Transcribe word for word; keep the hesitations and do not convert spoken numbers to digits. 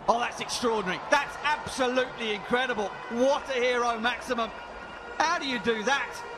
Oh, that's extraordinary. That's absolutely incredible. What a hero, Maximum. How do you do that?